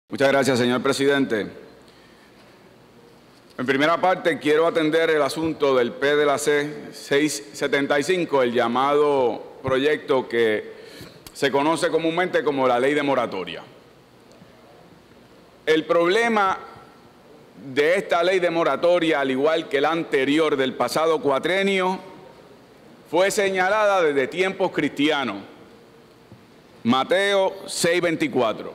Muchas gracias, señor presidente. En primera parte, quiero atender el asunto del PDLAC 675, el llamado proyecto que se conoce comúnmente como la ley de moratoria. El problema de esta ley de moratoria, al igual que la anterior del pasado cuatrenio, fue señalada desde tiempos cristianos. Mateo 6:24.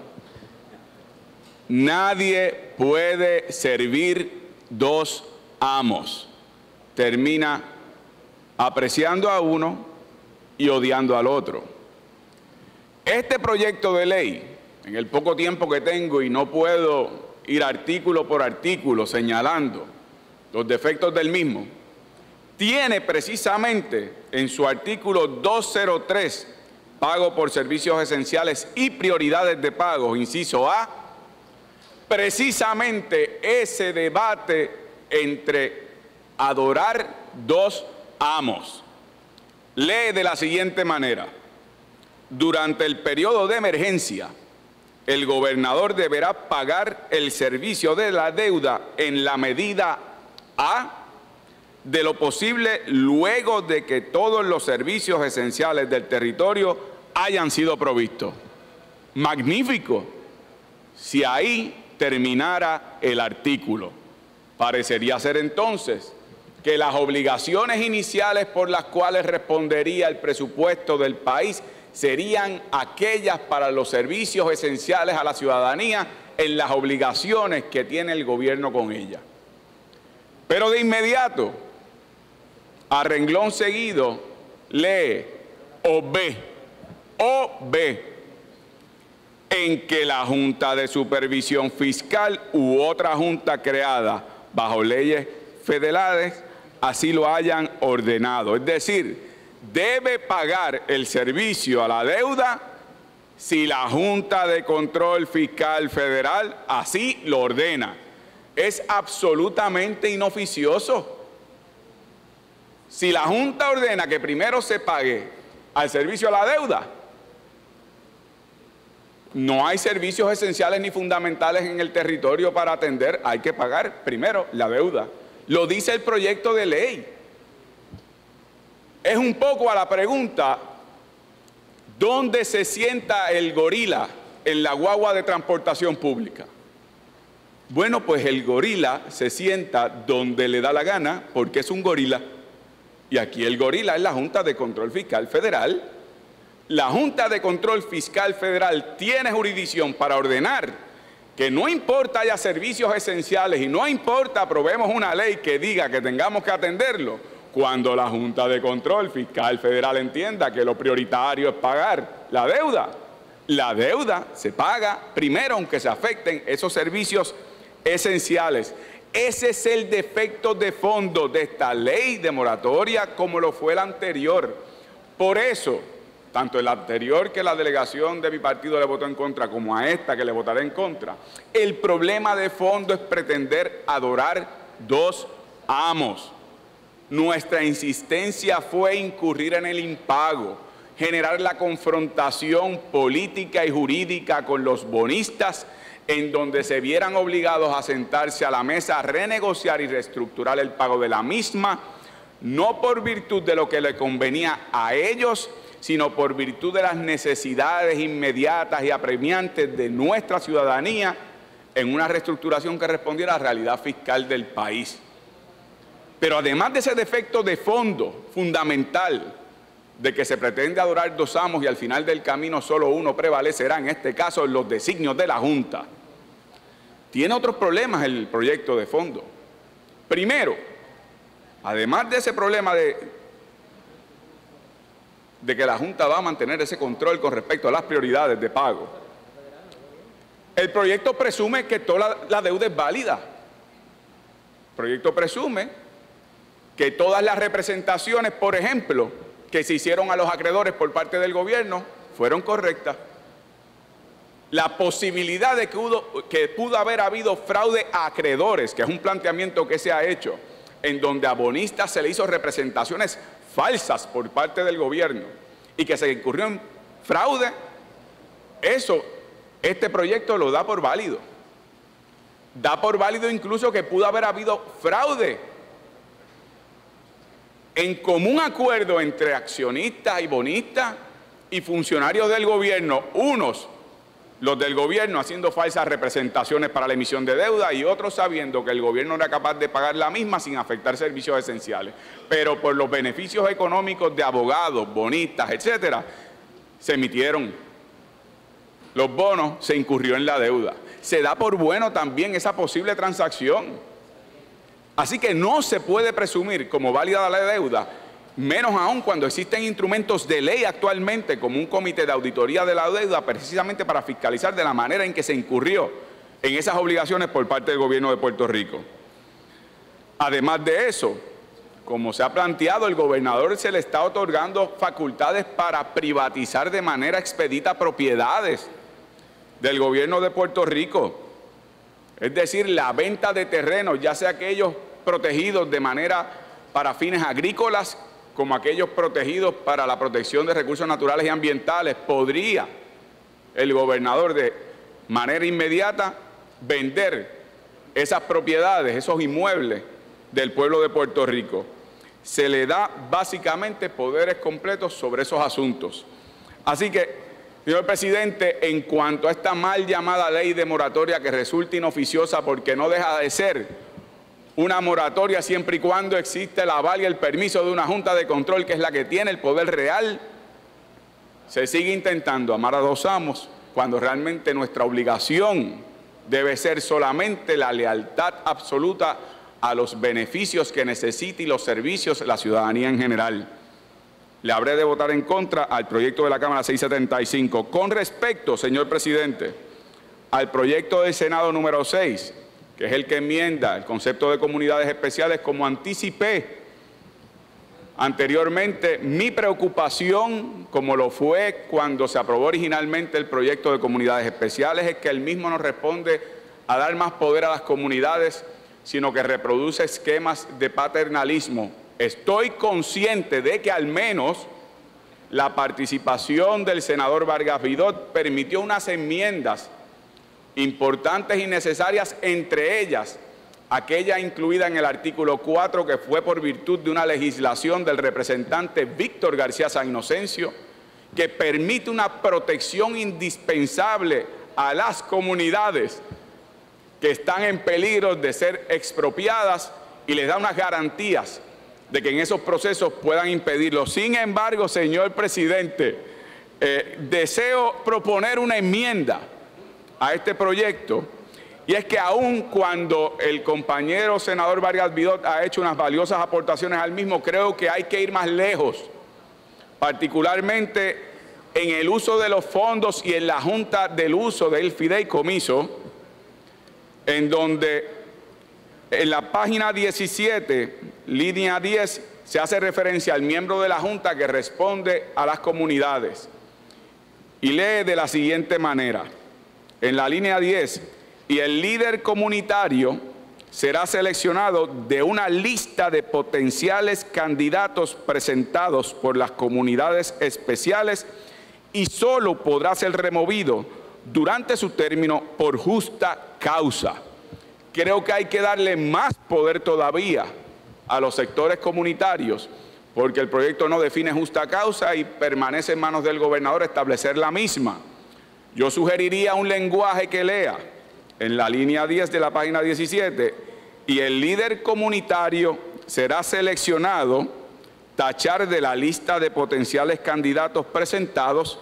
Nadie puede servir dos amos. Termina apreciando a uno y odiando al otro. Este proyecto de ley, en el poco tiempo que tengo y no puedo ir artículo por artículo señalando los defectos del mismo, tiene precisamente en su artículo 203, pago por servicios esenciales y prioridades de pago, inciso A, precisamente ese debate entre adorar dos amos. Lee de la siguiente manera: durante el periodo de emergencia, el gobernador deberá pagar el servicio de la deuda en la medida A de lo posible luego de que todos los servicios esenciales del territorio hayan sido provistos. Magnífico. Si ahí terminara el artículo, parecería ser entonces que las obligaciones iniciales por las cuales respondería el presupuesto del país serían aquellas para los servicios esenciales a la ciudadanía en las obligaciones que tiene el gobierno con ella. Pero de inmediato, a renglón seguido, lee o ve en que la Junta de Supervisión Fiscal u otra junta creada bajo leyes federales así lo hayan ordenado. Es decir, debe pagar el servicio a la deuda si la Junta de Control Fiscal Federal así lo ordena. Es absolutamente inoficioso. Si la Junta ordena que primero se pague al servicio a la deuda, no hay servicios esenciales ni fundamentales en el territorio para atender, hay que pagar primero la deuda. Lo dice el proyecto de ley. Es un poco a la pregunta, ¿dónde se sienta el gorila en la guagua de transportación pública? Bueno, pues el gorila se sienta donde le da la gana porque es un gorila. Y aquí el gorila es la Junta de Control Fiscal Federal. La Junta de Control Fiscal Federal tiene jurisdicción para ordenar que no importa haya servicios esenciales y no importa aprobemos una ley que diga que tengamos que atenderlo, cuando la Junta de Control Fiscal Federal entienda que lo prioritario es pagar la deuda se paga primero aunque se afecten esos servicios esenciales. Ese es el defecto de fondo de esta ley de moratoria como lo fue la anterior. Por eso, tanto el anterior que la delegación de mi partido le votó en contra, como a esta que le votaré en contra, el problema de fondo es pretender adorar dos amos. Nuestra insistencia fue incurrir en el impago, generar la confrontación política y jurídica con los bonistas, en donde se vieran obligados a sentarse a la mesa a renegociar y reestructurar el pago de la misma, no por virtud de lo que le convenía a ellos, sino por virtud de las necesidades inmediatas y apremiantes de nuestra ciudadanía en una reestructuración que respondiera a la realidad fiscal del país. Pero además de ese defecto de fondo fundamental de que se pretende adorar dos amos y al final del camino solo uno prevalecerá, en este caso en los designios de la Junta, tiene otros problemas el proyecto de fondo. Primero, además de ese problema de que la Junta va a mantener ese control con respecto a las prioridades de pago, el proyecto presume que toda la deuda es válida. El proyecto presume que todas las representaciones, por ejemplo, que se hicieron a los acreedores por parte del gobierno, fueron correctas. La posibilidad de que pudo haber habido fraude a acreedores, que es un planteamiento que se ha hecho, en donde a bonistas se le hizo representaciones falsas por parte del gobierno y que se incurrió en fraude, eso este proyecto lo da por válido. Da por válido incluso que pudo haber habido fraude. En común acuerdo entre accionistas y bonistas y funcionarios del gobierno, unos, los del gobierno, haciendo falsas representaciones para la emisión de deuda y otros sabiendo que el gobierno era capaz de pagar la misma sin afectar servicios esenciales. Pero por los beneficios económicos de abogados, bonistas, etcétera, se emitieron los bonos, se incurrió en la deuda. Se da por bueno también esa posible transacción. Así que no se puede presumir como válida la deuda, menos aún cuando existen instrumentos de ley actualmente, como un comité de auditoría de la deuda, precisamente para fiscalizar de la manera en que se incurrió en esas obligaciones por parte del gobierno de Puerto Rico. Además de eso, como se ha planteado, el gobernador se le está otorgando facultades para privatizar de manera expedita propiedades del gobierno de Puerto Rico. Es decir, la venta de terrenos, ya sea aquellos protegidos de manera para fines agrícolas, como aquellos protegidos para la protección de recursos naturales y ambientales, podría el gobernador de manera inmediata vender esas propiedades, esos inmuebles del pueblo de Puerto Rico. Se le da básicamente poderes completos sobre esos asuntos. Así que, señor presidente, en cuanto a esta mal llamada ley de moratoria que resulta inoficiosa porque no deja de ser una moratoria siempre y cuando existe el aval y el permiso de una Junta de Control, que es la que tiene el poder real, se sigue intentando amar a dos amos cuando realmente nuestra obligación debe ser solamente la lealtad absoluta a los beneficios que necesita y los servicios de la ciudadanía en general. Le habré de votar en contra al proyecto de la Cámara 675. Con respecto, señor presidente, al proyecto del Senado número 6, que es el que enmienda el concepto de comunidades especiales, como anticipé anteriormente, mi preocupación, como lo fue cuando se aprobó originalmente el proyecto de comunidades especiales, es que el mismo no responde a dar más poder a las comunidades, sino que reproduce esquemas de paternalismo. Estoy consciente de que al menos la participación del senador Vargas Vidot permitió unas enmiendas importantes y necesarias, entre ellas aquella incluida en el artículo 4, que fue por virtud de una legislación del representante Víctor García San Inocencio, que permite una protección indispensable a las comunidades que están en peligro de ser expropiadas y les da unas garantías de que en esos procesos puedan impedirlo. Sin embargo, señor presidente, deseo proponer una enmienda a este proyecto, y es que aun cuando el compañero senador Vargas Vidot ha hecho unas valiosas aportaciones al mismo, creo que hay que ir más lejos, particularmente en el uso de los fondos y en la junta del uso del fideicomiso, en donde en la página 17, línea 10, se hace referencia al miembro de la junta que responde a las comunidades. Y lee de la siguiente manera, en la línea 10, y el líder comunitario será seleccionado de una lista de potenciales candidatos presentados por las comunidades especiales y solo podrá ser removido durante su término por justa causa. Creo que hay que darle más poder todavía a los sectores comunitarios, porque el proyecto no define justa causa y permanece en manos del gobernador establecer la misma. Yo sugeriría un lenguaje que lea en la línea 10 de la página 17, y el líder comunitario será seleccionado, tachar de la lista de potenciales candidatos presentados,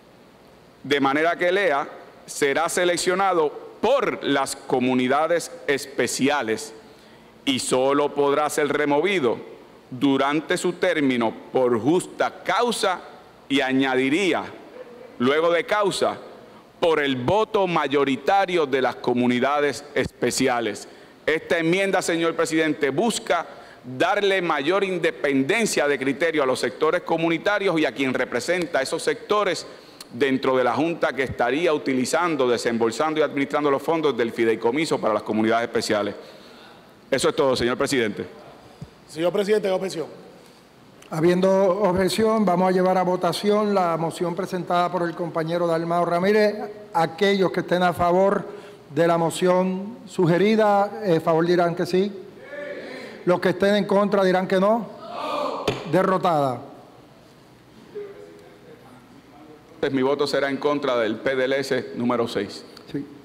de manera que lea, será seleccionado por las comunidades especiales y solo podrá ser removido durante su término por justa causa, y añadiría, luego de causa, por el voto mayoritario de las comunidades especiales. Esta enmienda, señor presidente, busca darle mayor independencia de criterio a los sectores comunitarios y a quien representa a esos sectores dentro de la Junta que estaría utilizando, desembolsando y administrando los fondos del fideicomiso para las comunidades especiales. Eso es todo, señor presidente. Señor presidente, objeción. Habiendo objeción, vamos a llevar a votación la moción presentada por el compañero Dalmao Ramírez. aquellos que estén a favor de la moción sugerida, favor dirán que sí. Los que estén en contra dirán que no. Derrotada. Mi voto será en contra del PDLS número 6. Sí.